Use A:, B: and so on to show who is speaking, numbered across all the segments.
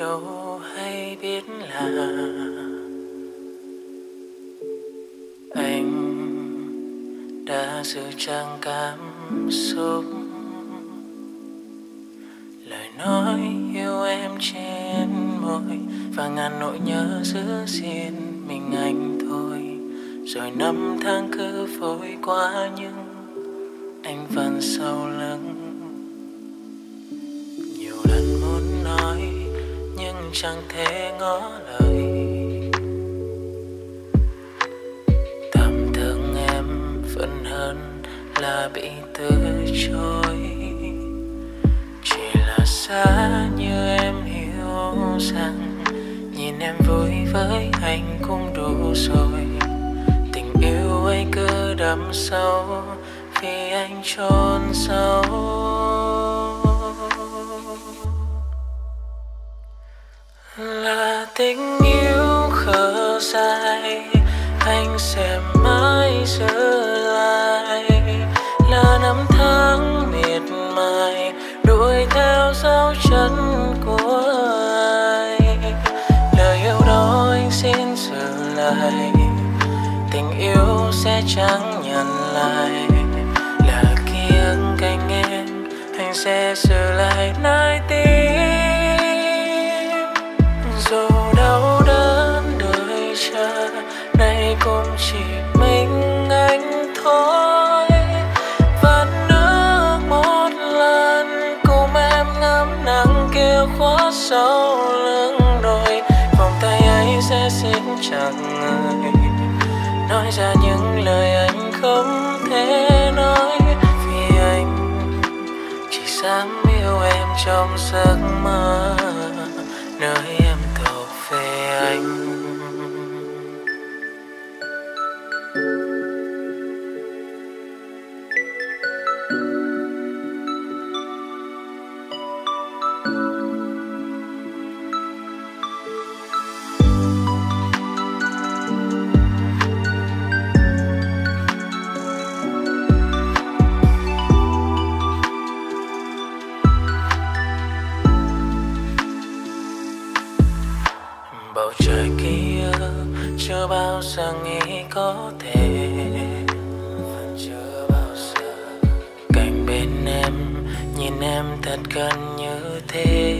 A: đâu hay biết là anh đã giữ trang cảm xúc. Lời nói yêu em trên môi và ngàn nỗi nhớ giữ riêng mình anh thôi. Rồi năm tháng cứ vội qua nhưng anh vẫn sau lưng. Nhiều lần muốn nói nhưng chẳng thể ngỏ lời. Thầm thương em vẫn hơn là bị từ chối. Chỉ là xa như em hiểu rằng nhìn em vui với anh cũng đủ rồi. Tình yêu ấy cứ đậm sâu vì anh chôn sâu. Là tình yêu khờ dại anh sẽ mãi giữ lại. Là năm tháng miệt mài đuổi theo dấu chân của ai. Lời yêu đó anh xin giữ lại. Tình yêu sẽ chẳng nhận lại. Là ký ức cạnh em anh sẽ giữ lại nơi tim. Dù đau đớn đợi chờ nay cũng chỉ mình anh thôi. Và nước một lần cùng em ngắm nắng kia khuất sau lưng đồi. Vòng tay ấy sẽ xin chẳng người nói ra những lời anh không thể nói. Vì anh chỉ dám yêu em trong giấc mơ nơi em thuộc về anh. Bầu trời kia chưa bao giờ nghĩ có thể. Vẫn chưa bao giờ cạnh bên em nhìn em thật gần như thế.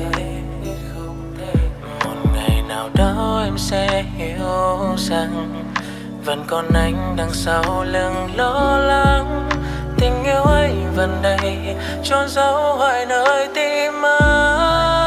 A: Một ngày nào đó em sẽ hiểu rằng vẫn còn anh đằng sau lưng lo lắng. Tình yêu ấy vẫn đây trôn giấu hoài nơi tim anh.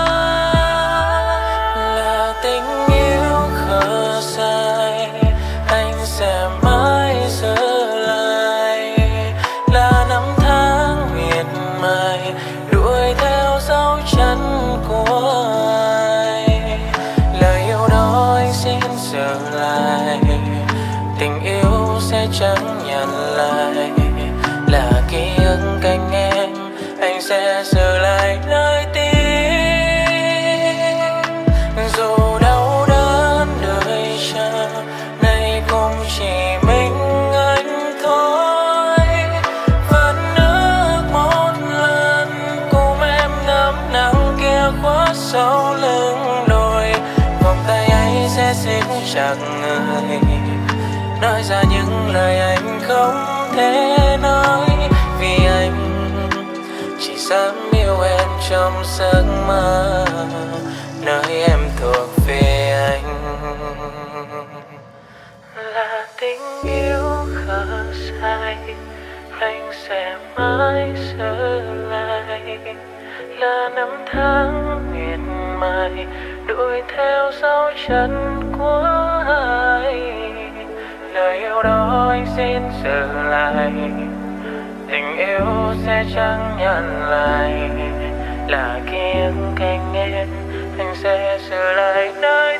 A: Tình yêu khờ dại anh sẽ mãi giữ lại. Là năm tháng miệt mài đuổi theo dấu chân của ai. Lời yêu đó anh xin giữ lại. Tình yêu sẽ chẳng nhận lại. Là ký ức cạnh em anh sẽ giữ lại nơi tim. Dù đau đớn đợi chờ nay cũng chỉ mình anh thôi. Vẫn nước một lần cùng em ngắm nắng kia khuất sau lưng đồi. Vòng tay ấy sẽ xin chẳng người nói ra những lời anh không thể nói. Vì anh chỉ dám yêu em trong giấc mơ nơi em thuộc về anh. Là tình yêu khờ dại anh sẽ mãi giữ lại. Là năm tháng miệt mài đuổi theo dấu chân của ai. Lời yêu đó anh xin giữ lại. Tình yêu sẽ chẳng nhận lại. Là ký ức cạnh em anh sẽ giữ lại nơi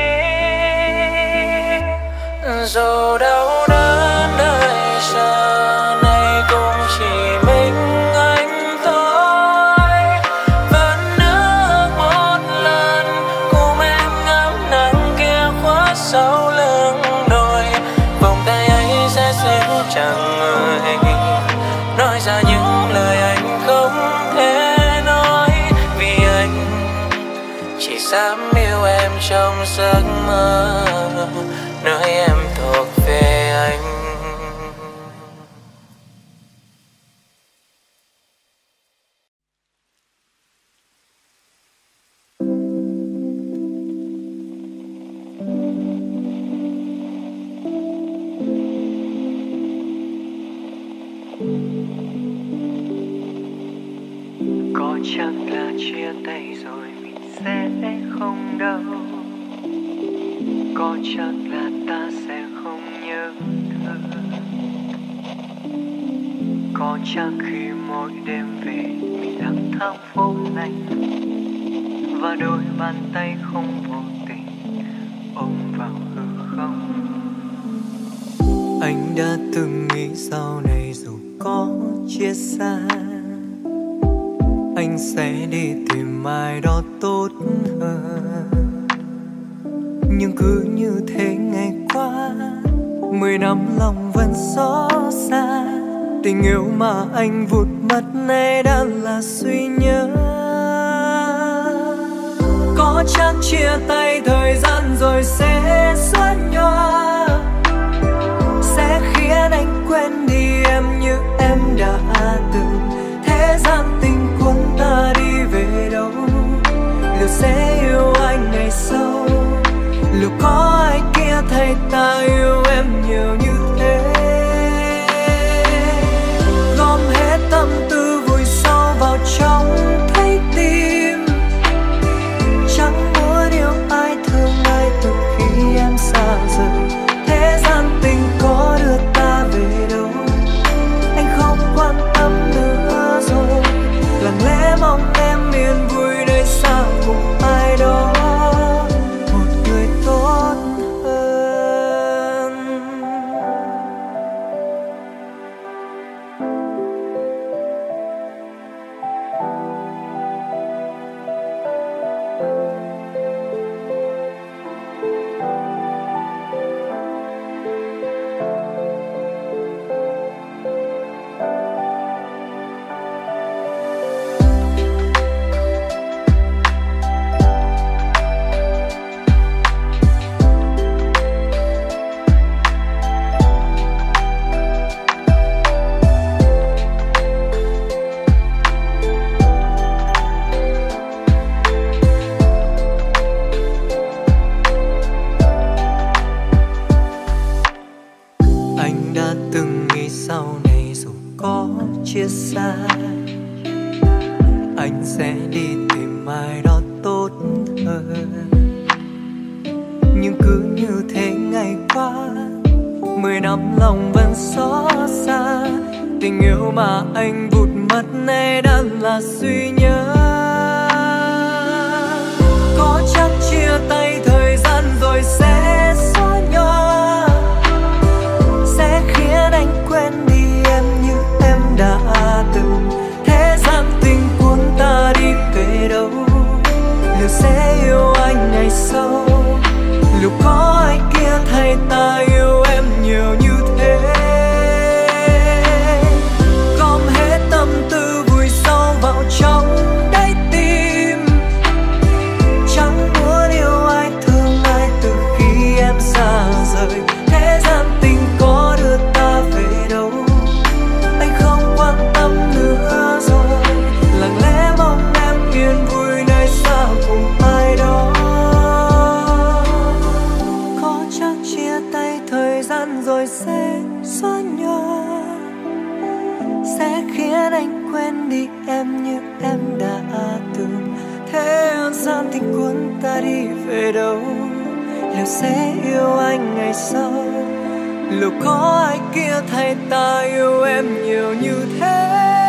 A: tim. Dù đau đớn đợi chờ nay cũng chỉ mình anh thôi. Vẫn nước một lần cùng em ngắm nắng kia khuất sau lưng đồi. Vòng tay ấy sẽ xin chẳng người nói ra những lời anh không thể nói. Vì anh chỉ dám yêu em trong giấc mơ, nơi em thuộc về anh.
B: Có chắc là chia tay rồi mình sẽ không đau, có chắc là ta sẽ không nhớ thương, có chắc khi mỗi đêm về mình lang thang phố lạnh và đôi bàn tay không vô tình ôm vào hư không. Anh đã từng nghĩ sau này dù có chia xa, anh sẽ đi tìm ai đó tốt hơn. Nhưng cứ như thế ngày qua, 10 năm lòng vẫn xót xa. Tình yêu mà anh vụt mất nay đã là suy nhớ. Có chắc chia tay thời gian rồi sẽ xoắn nhòa, sẽ khiến anh quên đi em như em đã từng. Thế gian tình cuốn ta đi về đâu, liệu sẽ yêu anh ngày sau, liệu có ai kia thay ta yêu em nhiều như thế. Gom hết tâm tư vùi sâu vào trong thấy tim, chẳng muốn yêu ai thương ai từ khi em xa rời. Thế gian tình có đưa ta về đâu, anh không quan tâm nữa rồi. Lặng lẽ mong em yên vui nơi xa cùng ai đó, một người tốt hơn. Anh đã từng nghĩ sau này dù có chia xa, anh sẽ đi tìm ai đó tốt hơn. Nhưng cứ như thế ngày qua, 10 năm lòng vẫn xót xa. Tình yêu mà anh vụt mất nay đã là suy nhớ. Có chắc chia tay thời gian rồi sẽ xóa nhòa, sẽ khiến anh quên đi em như em đã từng. Thế gian tình cuốn ta đi về đâu, liệu sẽ yêu anh ngày sau, liệu có ai kia thay ta yêu em nhiều như thế. Gom hết tâm tư vùi sâu vào trong đáy tim, chẳng muốn yêu ai thương ai từ khi em xa rời. Thế gian tình có đưa ta về đâu, anh không quan tâm nữa rồi. Lặng lẽ mong em yên vui nơi xa cùng ai đó. Có chắc chia tay thời gian rồi sẽ xóa nhòa, sẽ khiến anh quên đi em như em đã từng. Thế gian tình cuốn ta đi về đâu, liệu sẽ yêu anh ngày sau, liệu có ai kia thay ta yêu em nhiều như thế.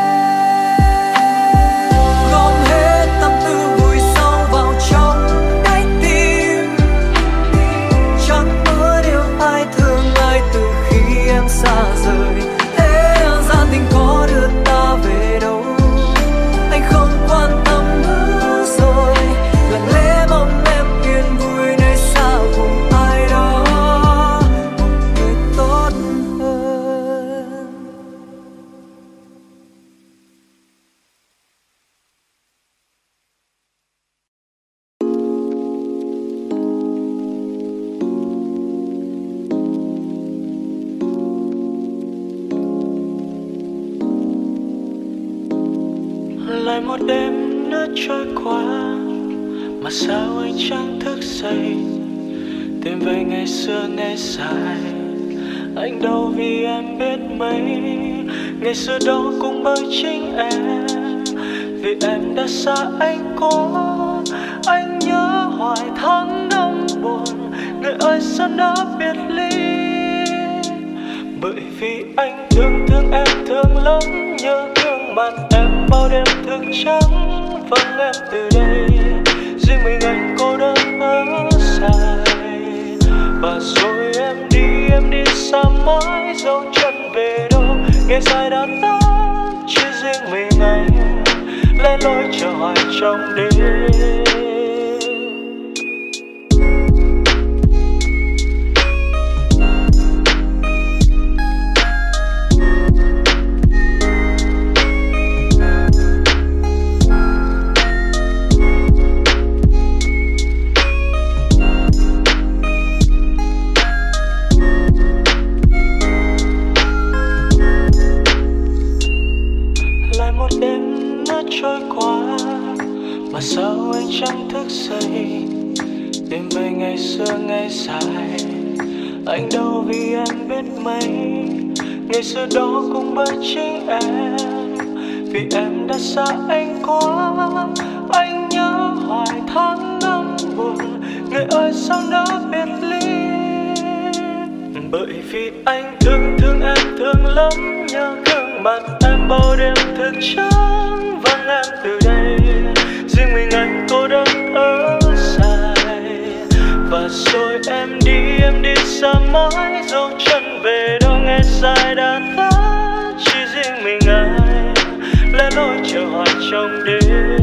B: Gom hết tâm tư vùi sâu vào trong đáy tim, chẳng muốn yêu ai thương ai từ khi em xa rời. Thế gian tình có đưa ta về đâu, anh không quan tâm nữa rồi. Lặng lẽ mong em yên vui nơi xa cùng ai đó, một người tốt hơn.
A: Lại một đêm nữa trôi qua mà sao anh chẳng thức dậy, tìm về ngày xưa ngày dài. Anh đâu vì em biết mấy, ngày xưa đó cũng bởi chính em, vì em đã xa anh quá. Anh nhớ hoài tháng năm buồn, người ơi sao đã biệt ly. Bởi vì anh thương em thương lắm, nhớ gương mặt em bao đêm thức trắng. Vâng em từ đây, riêng mình anh cô đơn ở dài. Và rồi em đi xa mãi, dấu chân về đâu ngày dài đã tắt. Chỉ riêng mình anh lẻ loi chờ hoài trong đêm. Trôi qua mà sao anh chẳng thức dậy, tìm về ngày xưa ngày dài. Anh đâu vì em biết mấy, ngày xưa đó cũng bởi chính em, vì em đã xa anh quá. Anh nhớ hoài tháng năm buồn, người ơi sao đã biệt ly. Bởi vì anh thương em thương lắm, nhớ gương mặt em bao đêm thức trắng. Vâng em từ đây, riêng mình anh cô đơn ở dài. Và rồi em đi xa mãi, dấu chân về đâu ngày dài đã tắt. Chỉ riêng mình anh lẻ loi chờ hoài trong đêm.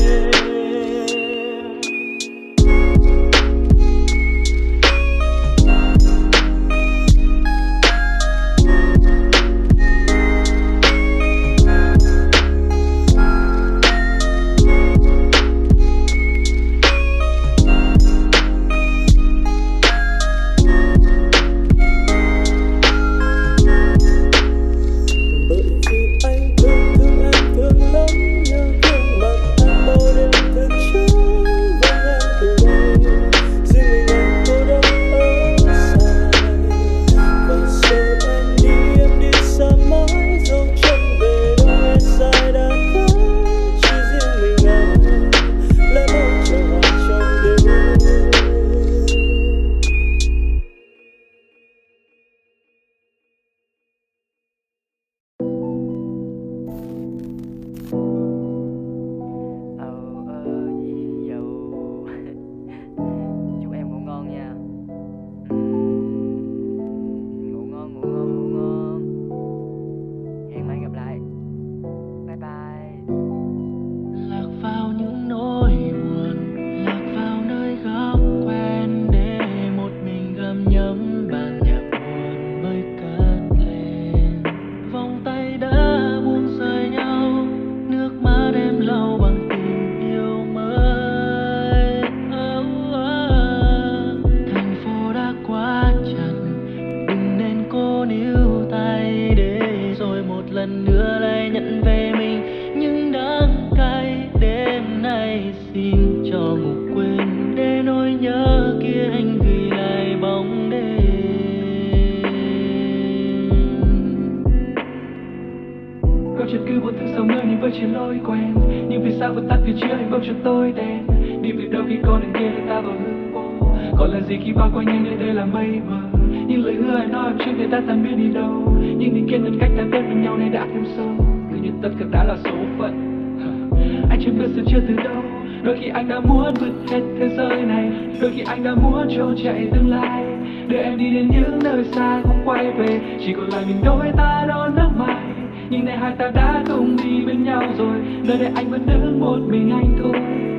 C: Anh đã muốn trốn chạy tương lai, đưa em đi đến những nơi xa không quay về. Chỉ còn lại mình đôi ta đón nắng mai, nhưng nay hai ta đã cùng đi bên nhau rồi. Nơi đây anh vẫn đứng một mình anh thôi.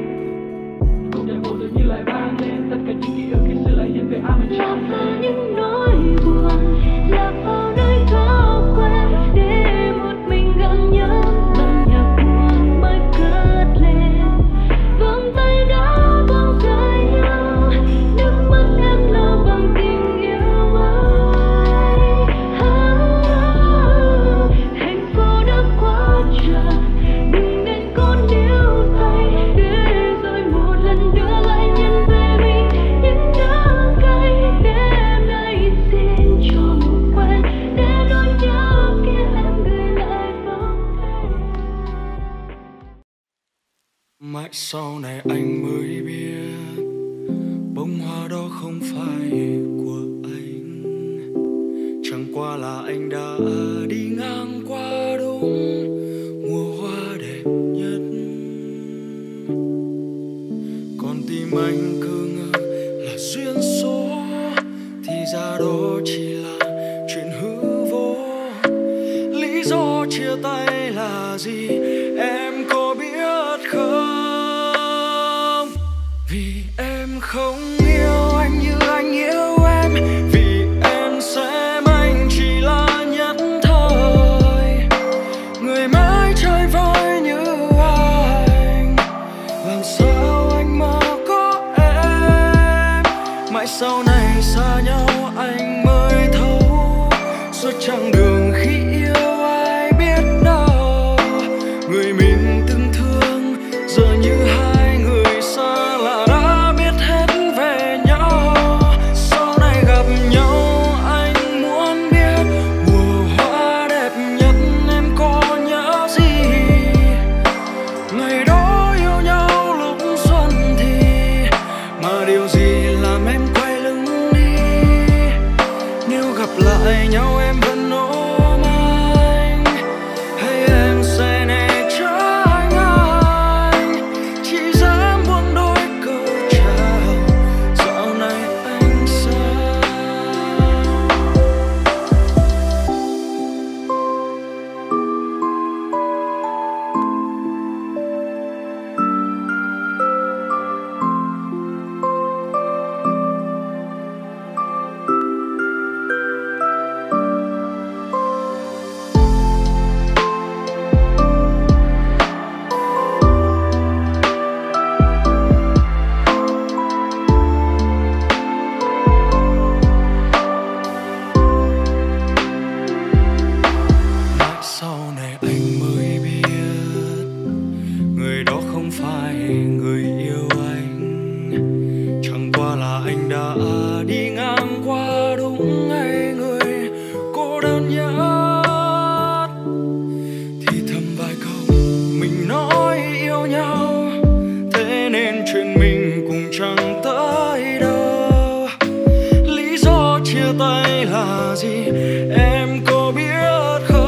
C: Cùng nhạc bộ tự như lại vang lên, tất cả những ký ức khi xưa lại hiện về áo mình trong đêm.
D: Những nỗi buồn lạc vào nơi khó quên, để một mình gặm nhấm bằng nhạc buồn mới cất lên. Vòng tay đã buông rơi nhau, nước mắt em lau bằng tình yêu ấy. Thành phố đã quá tràn, đừng nên còn điều
A: Mãi sau này anh mới biết bông hoa đó không phải của anh, chẳng qua là anh đã đi ngang qua đúng mùa hoa đẹp nhất. Còn tim anh cứ ngỡ là duyên số, thì ra đó chỉ là chuyện hư vô. Lý do chia tay là gì em có biết không? Vì em không yêu anh như anh yêu em, vì em xem anh chỉ là nhất thời, người mãi chơi vơi như anh. Làm sao anh mà có em? Mãi sau này xa nhau anh mới thấu, suốt chặng đường khi yêu ai biết đâu, người mình từng thương giờ như hai người xa lạ đã biết hết về nhau. Sau này gặp nhau anh muốn biết mùa hoa đẹp nhất em có nhớ gì, ngày đó yêu nhau lúc xuân thì mà điều gì làm em quay lưng đi. Nếu gặp lại nhau em vẫn ôm anh, hay em sẽ né tránh anh, chỉ dám buông đôi câu chào dạo này anh sao. Mãi sau này anh mới biết người đó không phải người yêu anh, chẳng qua là anh đã đi ngang qua đúng ngày người cô đơn nhất. Thì thầm vài câu mình nói yêu nhau, thế nên chuyện mình cùng chẳng tới đâu. Lý do chia tay là gì em có biết không?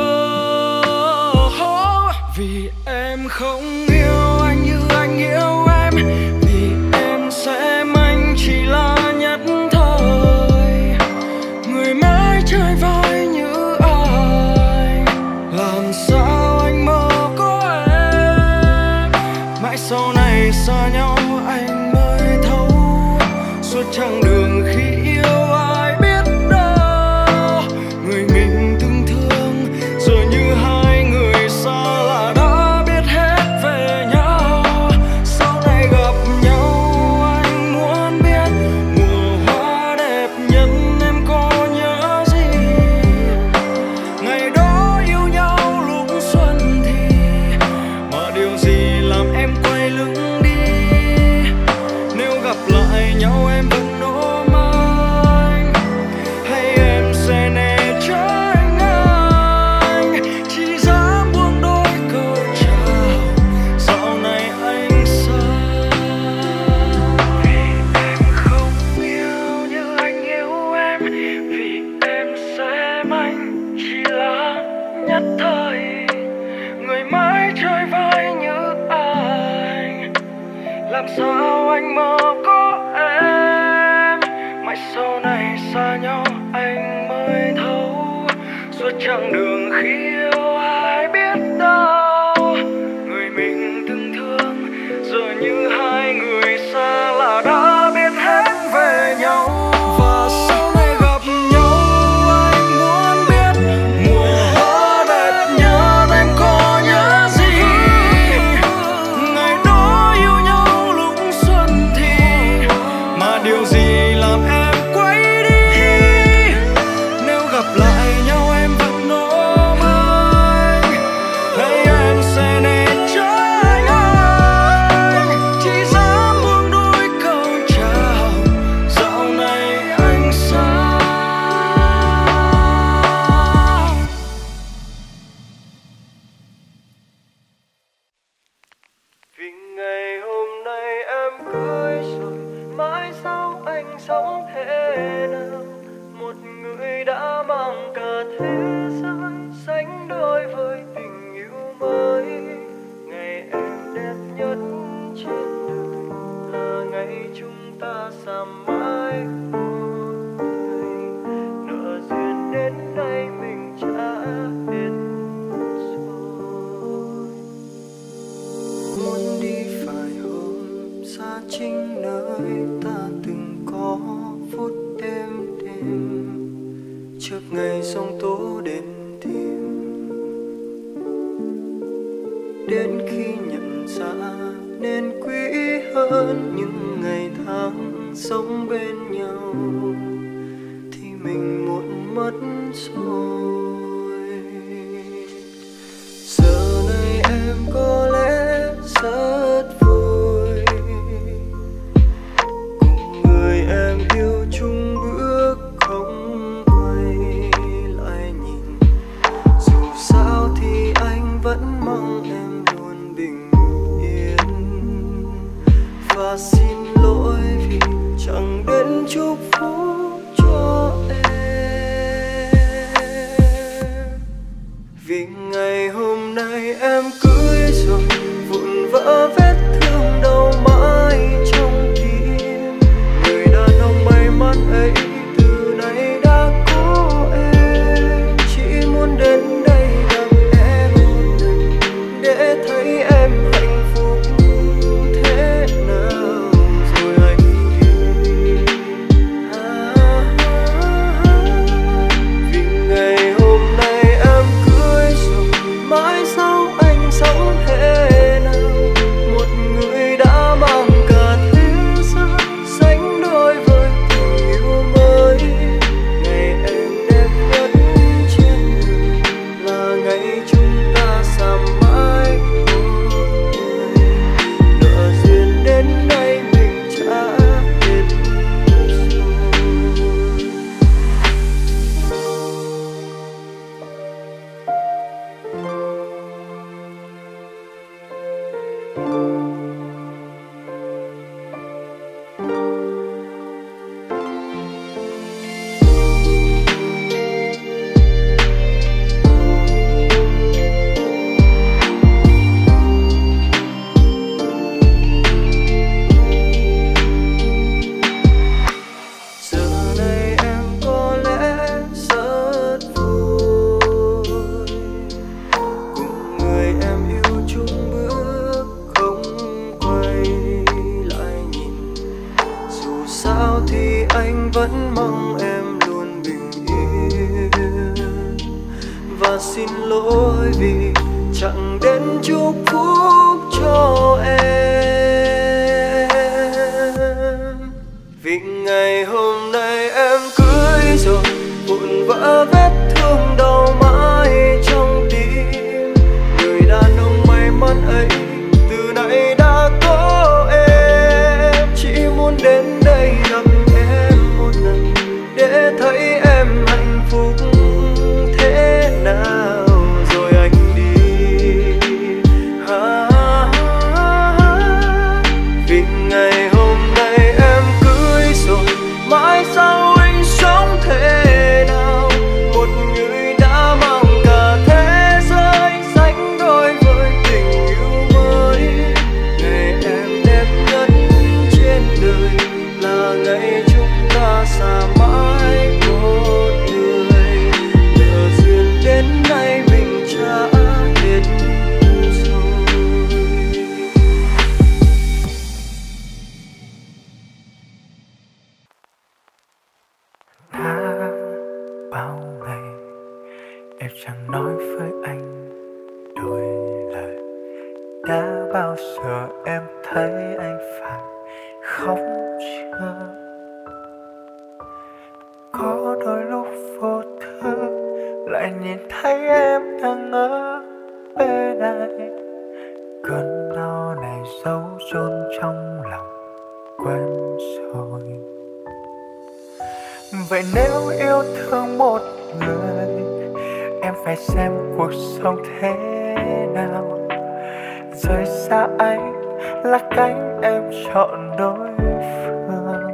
A: Vì em không yêu anh như anh yêu em, vì em xem anh chỉ là nhất thời, người mãi chơi vơi như anh. Làm sao anh mơ có em? Mãi sau này xa nhau anh mới thấu, suốt chặng đường khi yêu ai biết đâu, người mình từng thương giờ như hai người xa lạ đã biết hết về nhau. Sau này gặp nhau anh muốn biết mùa hoa đẹp nhất em có nhớ gì, ngày đó yêu nhau lúc xuân thì mà điều gì làm em quay lưng đi. Nếu gặp lại nhau em vẫn ôm anh, hay em sẽ né tránh anh, chỉ dám buông đôi câu chào dạo này anh sao. Vì em không yêu như anh yêu em, vì em xem anh chỉ là nhất thời, người mãi chơi vơi như anh. Làm sao anh mơ có em? Mãi sau này xa nhau anh mới thấu, suốt chặng đường khi yêu ai biết đâu, người mình từng thương giờ như hai người xa lạ đã biết hết về nhau. Và sau này gặp nhau anh muốn biết mùa hoa đẹp nhất em có nhớ gì, ngày đó yêu nhau lúc xuân thì mà điều gì làm em quay đi. Nếu gặp lại nhau em vẫn ôm anh,
B: chính nơi ta từng có phút êm đềm trước ngày giông tố đến tìm. Đến khi nhận ra nên quý hơn những ngày tháng sống bên nhau thì mình muộn mất rồi. Giờ này em có lẽ rất vui cùng người em yêu chung bước không quay lại nhìn. Dù sao thì anh vẫn mong em luôn bình yên và xin lỗi vì chẳng đến chúc phúc cho em. Vì ngày hôm nay em cưới rồi, vụn vỡ vết thương đau mãi trong tim. Người đàn ông may mắn ấy từ nay đã có em, chỉ muốn đến đây gặp em một lần để thấy em hạnh phúc thế nào rồi anh đi. Vì ngày hôm nay em cưới rồi, mãi sau anh sống thế nào. Một người đã mang cả thế giới sánh đôi với tình yêu mới. Ngày em đẹp nhất trên đời là ngày chúng ta xa mãi một người. Nợ duyên đến nay mình trả hết rồi. Giờ này em có lẽ rất vui cùng người em yêu chung bước không quay lại nhìn. Dù sao thì anh vẫn mong em luôn bình yên và xin lỗi vì chẳng đến chúc phúc cho em. Vì ngày hôm nay em cưới rồi, vụn vỡ vết thương đau mãi trong tim. Người đàn ông may mắn ấy từ nay đã có em, chỉ muốn đến đây gặp em một lần để thấy em hạnh phúc thế nào rồi anh đi. Vì ngày hôm nay em cưới rồi, mãi sau anh sống thế nào. Một người đã mang cả thế giới sánh đôi với tình yêu mới. Ngày em đẹp nhất trên đời là ngày chúng ta xa mãi một người. Nợ duyên đến nay mình trả hết rồi.
E: Đã bao ngày em chẳng nói với anh đôi lời. Đã bao giờ em thấy anh phải khóc chưa? Có đôi lúc vô thức lại nhìn thấy em đang ở bên này. Cơn đau này giấu chôn trong lòng quên rồi. Vậy nếu yêu thương một người, em phải xem cuộc sống thế nào. Rời xa anh là cánh em chọn đối phương.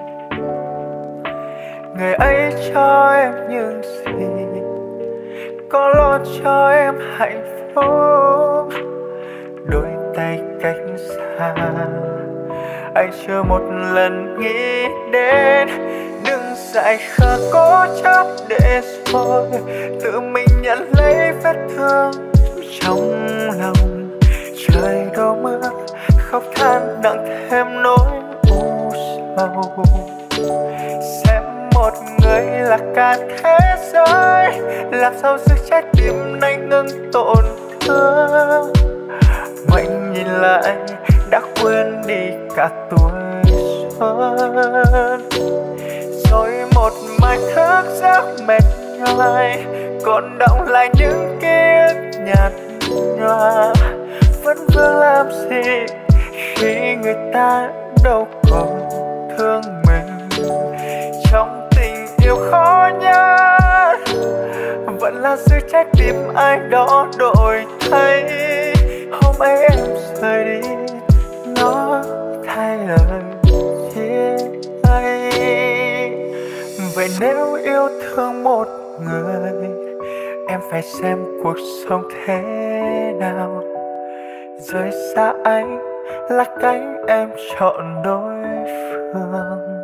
E: Người ấy cho em những gì, có lo cho em hạnh phúc. Đôi tay cách xa, anh chưa một lần nghĩ đến. Đừng dại khờ cố chấp để rồi tự mình nhận lấy vết thương trong lòng. Trời đổ mưa khóc than nặng thêm nỗi u sầu. Xem một người là cả thế giới, làm sao giữ trái tim này ngừng tổn thương. Mạnh nhìn lại đã quên đi cả tuổi xuân, rồi một mai thức giấc mệt nhoài, còn đọng lại những ký ức nhạt nhòa. Vẫn vương làm gì khi người ta đâu còn thương mình. Trong tình yêu khó nhất vẫn là giữ trái tim ai đó đổi thay. Hôm ấy em rời đi, nó thay lời chia tay. Vậy nếu yêu thương một người, em phải xem cuộc sống thế nào. Rời xa anh là cánh em chọn đối phương.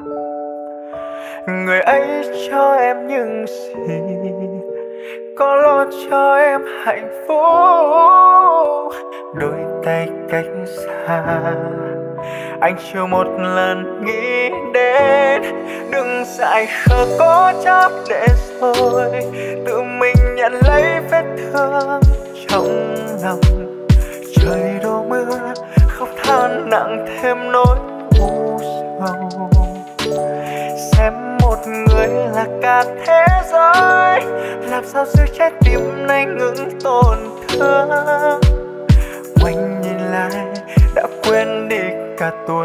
E: Người ấy cho em những gì, có lo cho em hạnh phúc. Đôi tay cách xa, anh chưa một lần nghĩ đến. Đừng dại khờ cố chấp để rồi tự mình nhận lấy vết thương trong lòng. Trời đổ mưa khóc than nặng thêm nỗi u sầu. Xem một người là cả thế giới, làm sao giữ trái tim này ngừng tổn thương. Quanh nhìn lại đã quên đi cả tuổi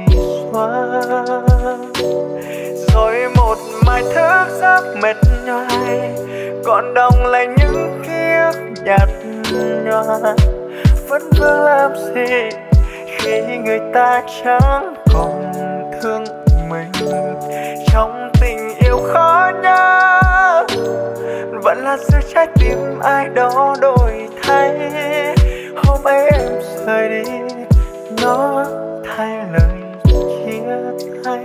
E: xuân, rồi một mai thức giấc mệt nhoài, còn đọng lại những ký ức nhạt nhòa. Vẫn vương làm gì khi người ta chẳng còn thương mình. Trong tình yêu khó nhất vẫn là giữ trái tim ai đó đổi thay. Hôm ấy em rời đi, nó thay lời chia tay.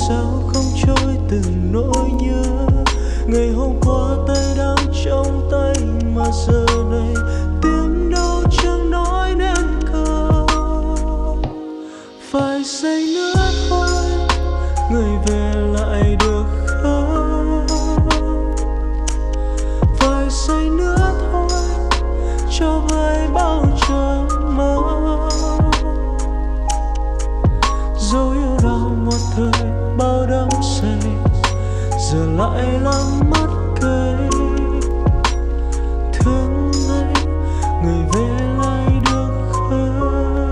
F: sao không trôi từng nỗi nhớ. Ngày hôm qua tay đang trong tay mà giờ này tiếng đâu chẳng nói nên câu. Phải giây nữa thôi người về lại được không? Vài giây nữa thôi cho vơi bao chờ mong. Dấu yêu đau một thời bao đắm say, giờ lại làm mất cây. Thương anh người về lại được không?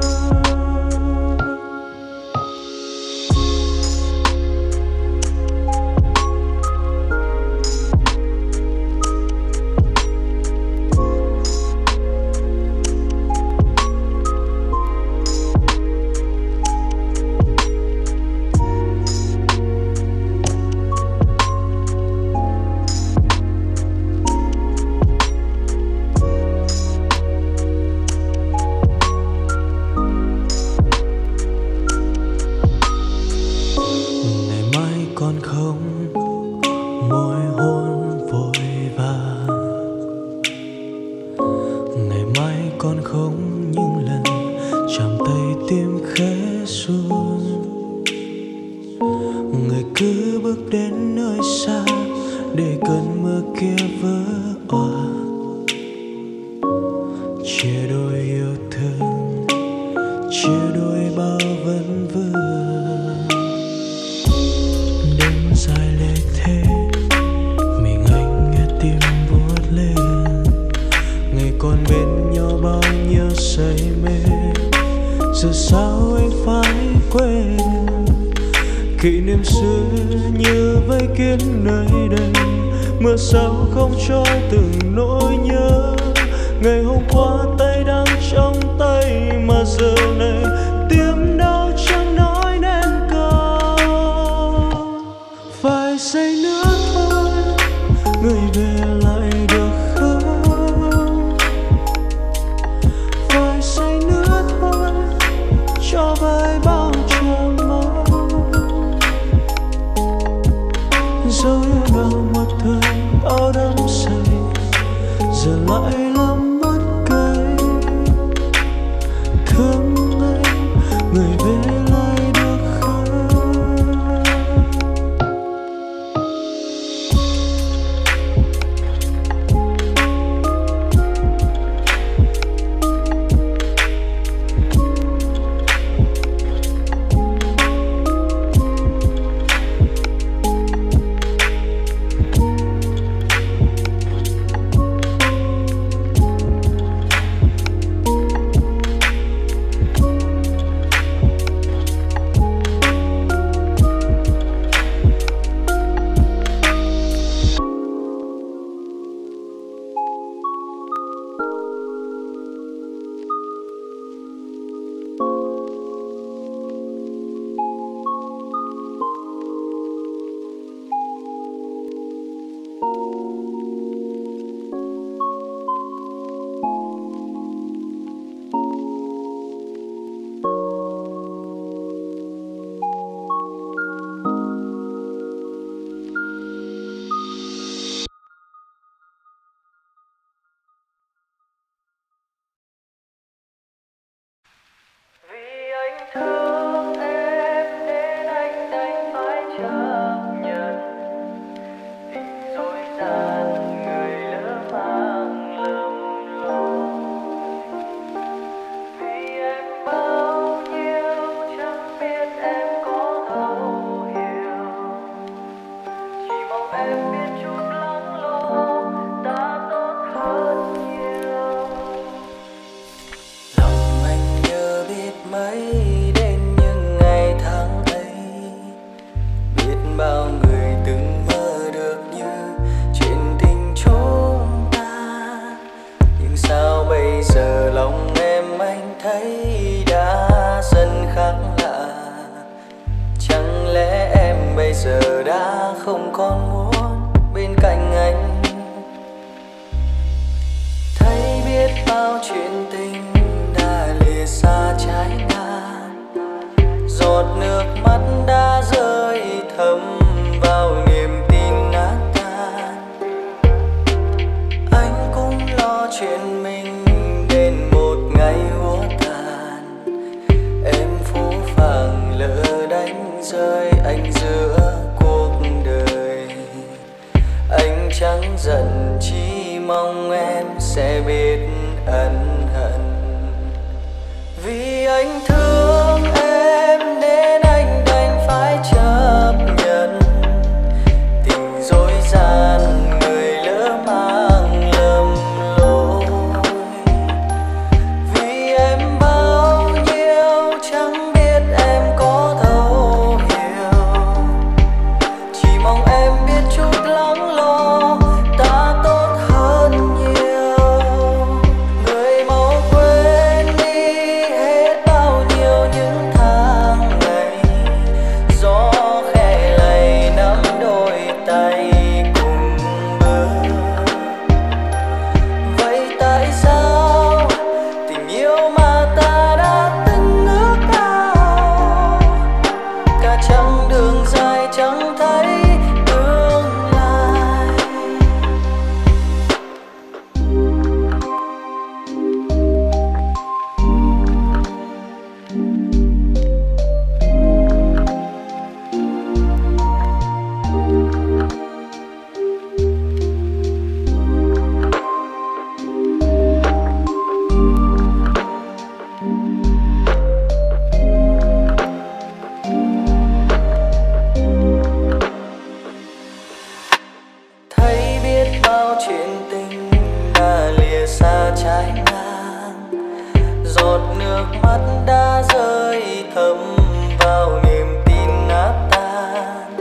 F: Kỷ niệm xưa như vây kín nơi đây, mưa sao không cho từng nỗi nhớ. Ngày hôm qua tay đang trong tay mà giờ này tim đau chẳng nói nên câu. Vài giây nữa thôi người về lại được không? Vài giây nữa thôi cho vơi bao chờ mong. Dấu yêu đau một thời bao đắm say, giờ lại làm mất cây. Thương anh người về lại được không?
B: Thương em nên anh đành phải chấp nhận tình dối gian người lỡ mang lầm lỗi. Vì em bao nhiêu chẳng biết em có thấu hiểu, chỉ mong em biết chút lắng lo đã tốt hơn nhiều. Lòng anh nhớ biết mấy bao người từng mơ được như chuyện tình chúng ta, nhưng sao bây giờ lòng em anh thấy đã dần khác lạ. Chẳng lẽ em bây giờ đã không còn muốn bên cạnh anh? Thấy biết bao chuyện tình đã lìa xa trái ngang, giọt nước mắt đã rơi
A: mắt đã rơi thầm vào niềm tin nát tan.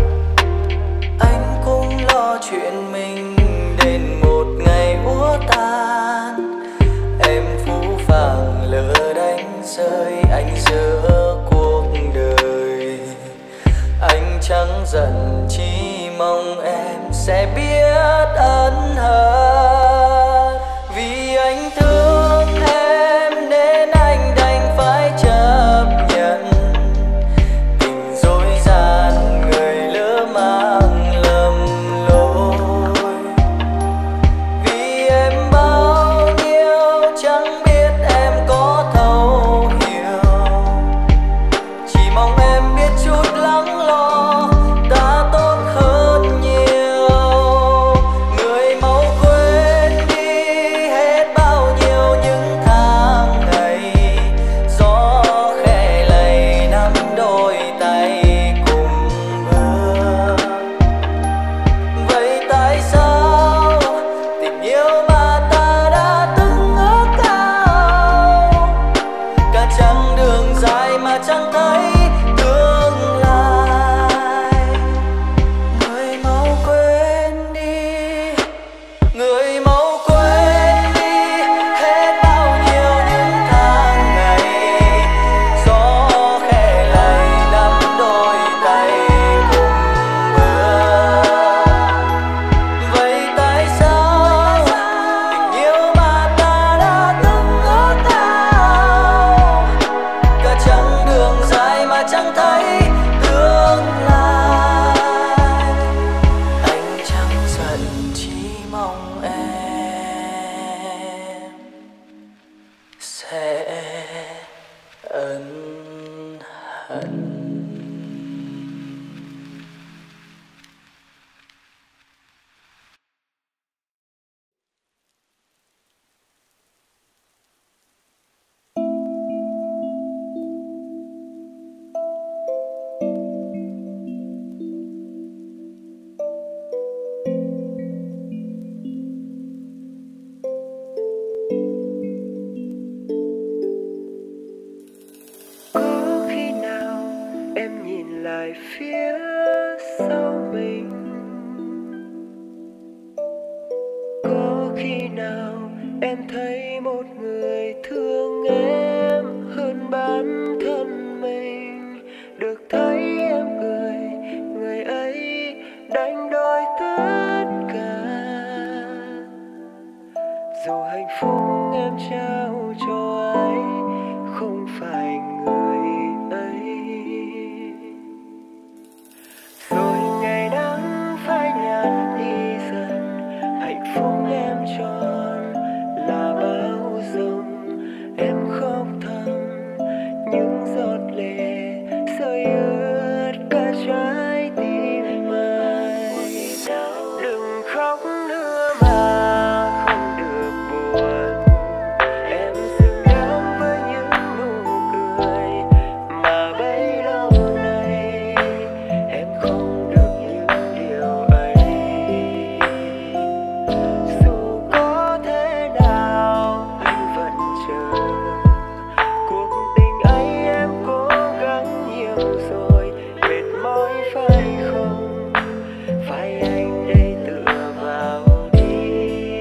A: Anh cũng lo chuyện mình đến một ngày úa tan. Em phũ phàng lỡ đánh rơi anh giữa cuộc đời. Anh chẳng giận chỉ mong em sẽ biết ân hận. Vì anh thương em nên anh đành phải chấp nhận tình dối gian người lỡ mang lầm lỗi. Vì em bao nhiêu chẳng biết em có thấu hiểu, chỉ mong em biết chút lắng lo ta tốt hơn nhiều. Người mau quên đi hết bao nhiêu những tháng ngày, gió khẽ lay nắm đôi tay cùng bước. Vậy tại sao tình yêu mà ta đã từng ước ao, cả chặng đường dài mà chẳng thấy tương lai. Người mau quên đi, người mau quên đi hết bao nhiêu những tháng ngày, gió khẽ lay nắm đôi tay cùng bước. Vậy tại sao tình yêu mà ta đã từng ước ao, cả chặng đường dài mà chẳng thấy tương lai. Anh chẳng giận chỉ mong em sẽ ân hận.
B: Có khi nào em nhìn lại phía sau mình, có khi nào em thấy một người thương em hơn bản thân mình. Được thấy em cười, người ấy đánh đổi tất cả. Dù hạnh phúc em trao cho ai không phải người ấy, rồi ngày nắng phai nhạt đi dần. Hạnh phúc em tròn là bao dung, em khóc thầm những giọt lệ rơi ướt cả trái tim anh. Đừng khóc nữa mà không được buồn, em xứng đáng với những nụ cười mà bấy lâu nay em không được những điều ấy. Dù có thế nào anh vẫn chờ, cuộc tình ấy em cố gắng nhiều rồi. Mệt mỏi phải không, phải anh đây tựa vào đi.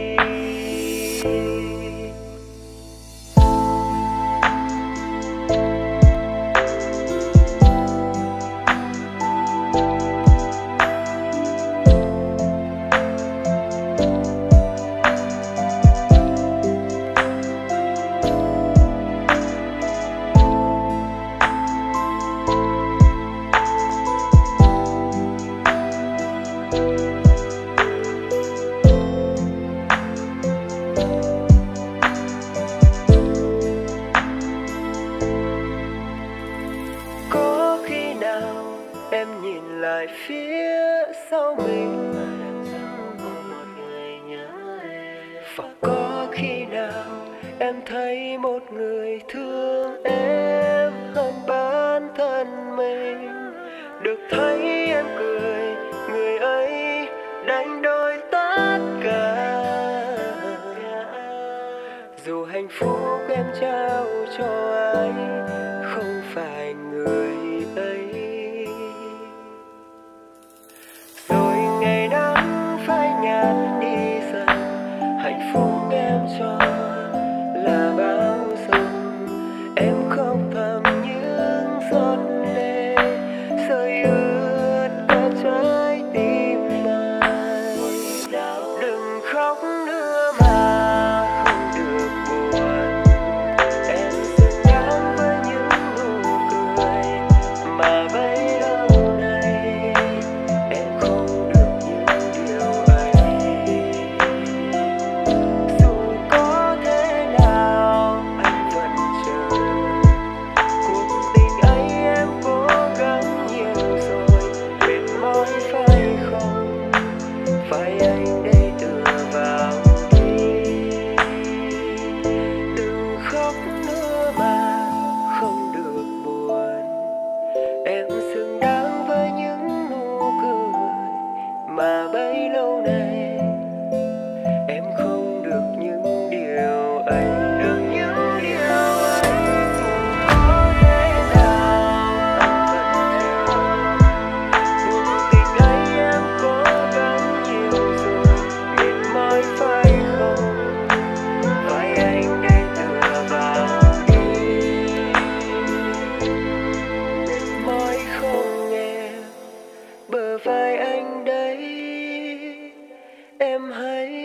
B: Có khi nào em nhìn lại phía sau mình, và có khi nào em thấy một người thương em hơn bản thân mình. Được thấy em cười, người ấy đánh đổi tất cả. Dù hạnh phúc em trao cho ai vai anh đấy, em hãy